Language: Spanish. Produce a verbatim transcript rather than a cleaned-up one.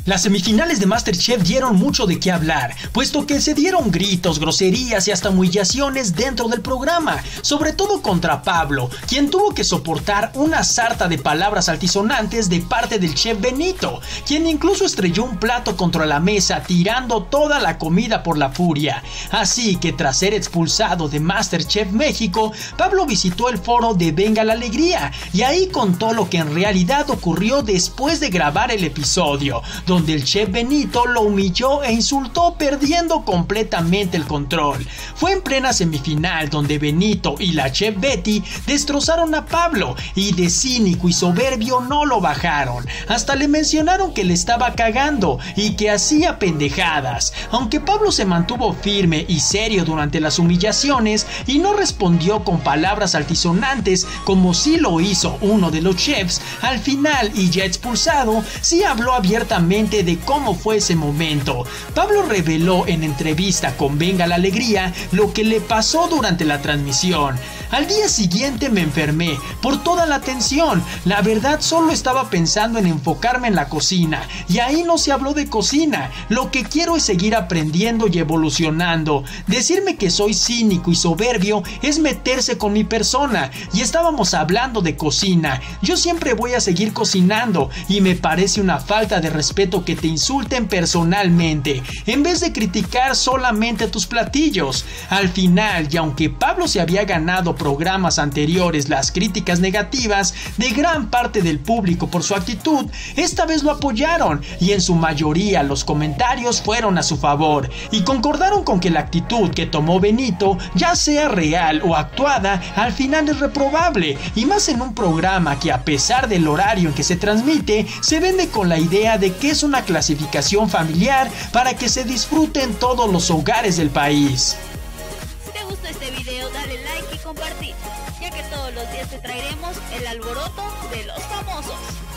Las semifinales de MasterChef dieron mucho de qué hablar, puesto que se dieron gritos, groserías y hasta humillaciones dentro del programa, sobre todo contra Pablo, quien tuvo que soportar una sarta de palabras altisonantes de parte del chef Benito, quien incluso estrelló un plato contra la mesa tirando toda la comida por la furia. Así que tras ser expulsado de MasterChef México, Pablo visitó el foro de Venga la Alegría y ahí contó lo que en realidad ocurrió después de grabar el episodio, donde donde el chef Benito lo humilló e insultó perdiendo completamente el control. Fue en plena semifinal donde Benito y la chef Betty destrozaron a Pablo y de cínico y soberbio no lo bajaron. Hasta le mencionaron que le estaba cagando y que hacía pendejadas. Aunque Pablo se mantuvo firme y serio durante las humillaciones y no respondió con palabras altisonantes como sí lo hizo uno de los chefs, al final y ya expulsado, sí habló abiertamente de cómo fue ese momento. Pablo reveló en entrevista con Venga la Alegría lo que le pasó durante la transmisión. Al día siguiente me enfermé por toda la tensión. La verdad solo estaba pensando en enfocarme en la cocina y ahí no se habló de cocina. Lo que quiero es seguir aprendiendo y evolucionando. Decirme que soy cínico y soberbio es meterse con mi persona y estábamos hablando de cocina. Yo siempre voy a seguir cocinando y me parece una falta de respeto que te insulten personalmente en vez de criticar solamente tus platillos. Al final, y aunque Pablo se había ganado programas anteriores las críticas negativas de gran parte del público por su actitud, esta vez lo apoyaron y en su mayoría los comentarios fueron a su favor y concordaron con que la actitud que tomó Benito, ya sea real o actuada, al final es reprobable, y más en un programa que a pesar del horario en que se transmite, se vende con la idea de que es una clasificación familiar para que se disfrute en todos los hogares del país. Si te gustó este video, dale like y compartir, ya que todos los días te traeremos el alboroto de los famosos.